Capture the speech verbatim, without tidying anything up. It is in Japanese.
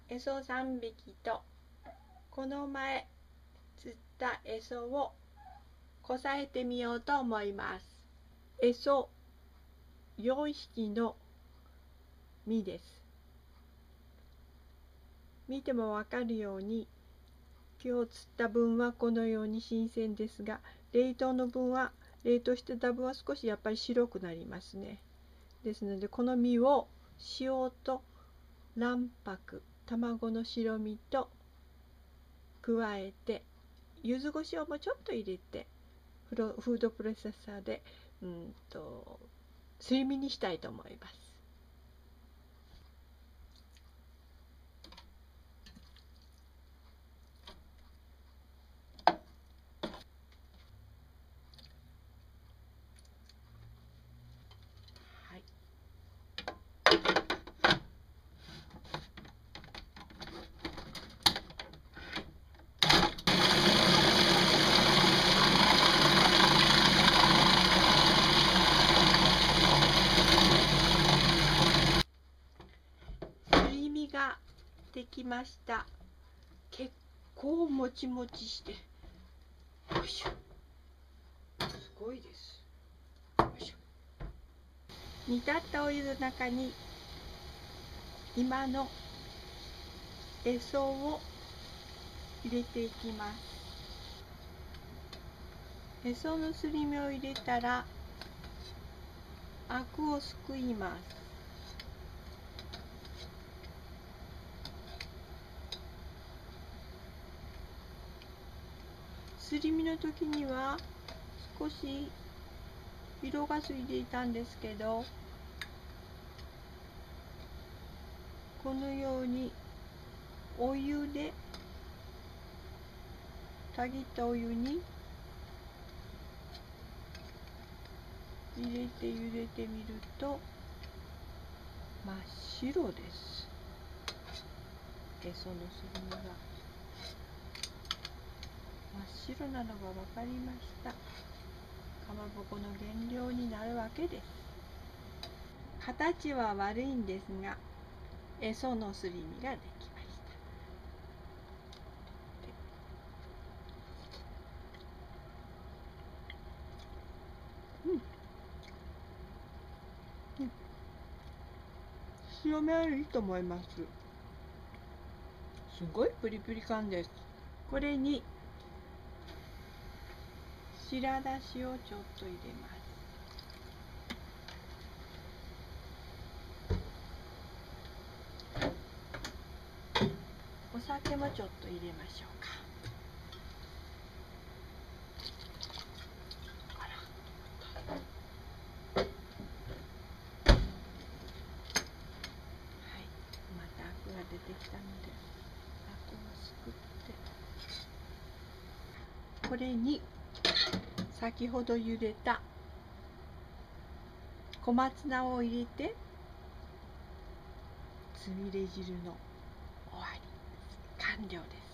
エソさんびきとこの前釣ったエソをこさえてみようと思います。エソよんひきの身です。見てもわかるように今日釣った分はこのように新鮮ですが、冷凍の分は冷凍してた分は少しやっぱり白くなりますね。ですのでこの身を塩と卵白、卵の白身と加えて柚子胡椒もちょっと入れてフロフードプロセッサーでうんとすり身にしたいと思います。はい、すり身ができました。結構もちもちして、よいしょ、すごいです。よいしょ。煮立ったお湯の中に今のエソを入れていきます。エソのすり身を入れたらアクをすくいます。すり身の時には少し色がついていたんですけど、このようにお湯でたぎったお湯に入れて茹でてみると真っ白です。エソのすり身が真っ白なのが分かりました。かまぼこの原料になるわけです。形は悪いんですが、エソのすり身ができました。うん、うん、塩味いいと思います。すごいプリプリ感です。これに白だしをちょっと入れます。お酒もちょっと入れましょうか。はい、またアクが出てきたのでアクをすくって、これに先ほど茹でた小松菜を入れてつみれ汁の終わり、完了です。